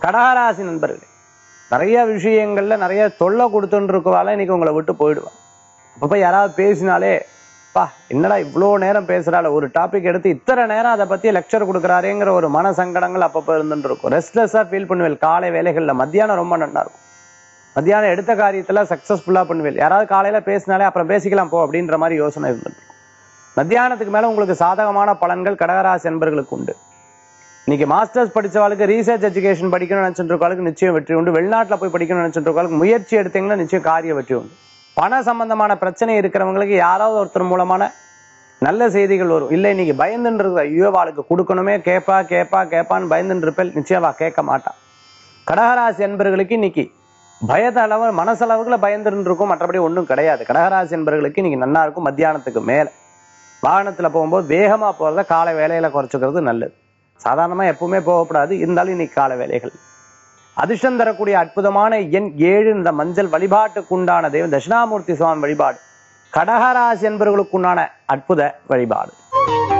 கடகராசி நண்பர்களே, நிறைய விஷயங்கள்ல நிறைய தொல்லை கொடுத்துட்டு இருக்கவால இன்னைக்கு உங்களை விட்டு போயிடுவான். அப்ப யாராவது பேசினாலே, பா என்னடா இவ்வளோ நேரம் பேசுறாள், ஒரு டாபிக் எடுத்து இத்தனை நேரம் அதை பத்தி லெக்சர் கொடுக்குறாருங்கிற ஒரு மன சங்கடங்கள் அப்பப்போ இருந்துட்டு இருக்கும். ரெஸ்ட்லெஸ்ஸா ஃபீல் பண்ணுவேன். காலை வேலைகள்ல மத்தியானம் ரொம்ப நல்லா இருக்கும். மத்தியானம் எடுத்த காரியத்துல சக்சஸ்ஃபுல்லா பண்ணுவேன். யாராவது காலையில பேசினாலே அப்புறம் பேசிக்கலாம் போ அப்படின்ற மாதிரி யோசனை இருந்துட்டு இருக்கும். மத்தியானத்துக்கு மேல உங்களுக்கு சாதகமான பலன்கள் கடகராசி என்பர்களுக்கு உண்டு. இன்னைக்கு மாஸ்டர்ஸ் படிச்சவாளுக்கு, ரீசர்ச் எஜுகேஷன் படிக்கணும்னு நினைச்சிட்டு இருக்கவாளுக்கு நிச்சயம் வெற்றி உண்டு. வெளிநாட்டுல போய் படிக்கணும்னு நினைச்சிட்டு இருக்கவாளுக்கு முயற்சி எடுத்தீங்கன்னா நிச்சயம் காரிய வெற்றி உண்டு. பண சம்பந்தமான பிரச்சனை இருக்கிறவங்களுக்கு யாராவது ஒருத்தர் மூலமான நல்ல செய்திகள் வரும். இல்லை இன்னைக்கு பயந்துட்டு இருக்க, ஐயோ வாளுக்கு கொடுக்கணுமே, கேப்பான்னு பயந்துட்டு இருப்பேன், நிச்சயம் கேட்க மாட்டான். கடகராசி என்பர்களுக்கு இன்னைக்கு பயத்தளவு மனசளவுக்குள்ள பயந்துட்டு இருக்கும், மற்றபடி ஒன்றும் கிடையாது. கடகராசி என்பர்களுக்கு இன்னைக்கு நல்லா இருக்கும். மத்தியானத்துக்கு மேல வாகனத்துல போகும்போது வேகமா போறத காலை வேலையில குறைச்சிக்கிறது நல்லது. சாதாரணமா எப்பவுமே போகக்கூடாது, இருந்தாலும் இன்னைக்கு காலை வேலைகள். அதிர்ஷ்டம் தரக்கூடிய அற்புதமான எண் 7. இந்த மஞ்சள் வழிபாட்டுக்குண்டான தெய்வம் தட்சிணாமூர்த்தி சுவாமி வழிபாடு கடகராசி என்பவர்களுக்குண்டான அற்புத வழிபாடு.